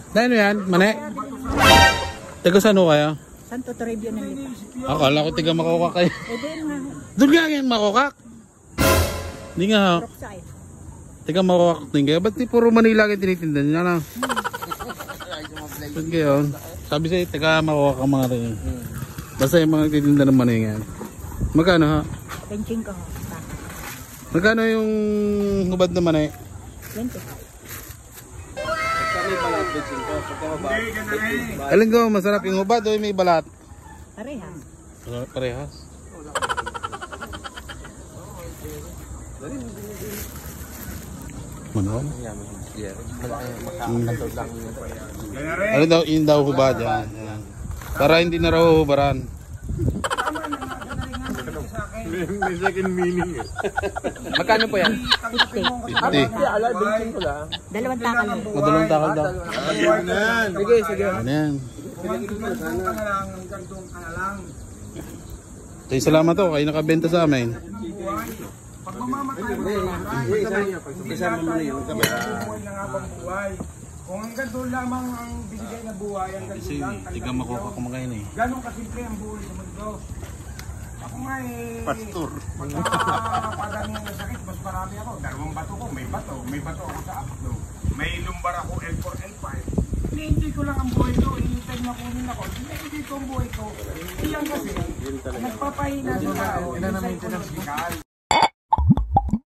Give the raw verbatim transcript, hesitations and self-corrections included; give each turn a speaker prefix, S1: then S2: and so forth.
S1: Ano yan? Mane? Taga saan ho kayo?
S2: Santo Toribio ng Lipa.
S1: Akala ko tiga makokak kayo.
S2: Eh, doon nga.
S1: Doon nga yan makokak. Hindi nga ho.
S2: Brookside.
S1: Tiga makokak din kayo. Ba't di puro Manila kayo tinitinda nyo na? Ba't kayo? Sabi sa'yo, tiga makokak ang mga rin. Basta yung mga titinda ng mani nga. Magkano ha?
S2: Penching ko.
S1: Magkano yung hubad na mani?
S2: twenty-five.
S3: May balat bitsin ko. Pagka mababa.
S1: Alin ko, masarap yung hubad o yung may balat?
S2: Parehas.
S1: Parehas. Manon? Ano daw, yun daw hubad yan. Yan. Para hindi na raw hubaran.
S3: May second meaning eh. Magkano po yan?
S2: fifty.
S1: fifty.
S3: Ala, bitsin ko lang.
S2: Dalawang takal.
S1: Madalawang takal daw.
S3: Sige, sige.
S1: Ano yan? Tay, salamat to. Kayo nakabenta sa amin.
S4: Pag mamamatay mo, hindi
S3: Kasama mo na yun.
S4: buhay na nga bang buhay. Kung hanggang doon lamang ang binigay na buhay, hanggang doon lang.
S1: Tiga makuha kumakain eh.
S4: Ganon kasimple ang buhay sa mundo. Ako nga eh...
S1: Pastor.
S4: Pagkapadami ang sakit, mas marami ako. Dalawang bato ko, may bato. May bato ako sa apdo. May lumbar ako L four, L five. Hindi ko lang ang buhay ko. Initay na kunin ako. Hindi ko ang buhay ko. Iyan kasi, nagpapahina sa tao. Sa psychological.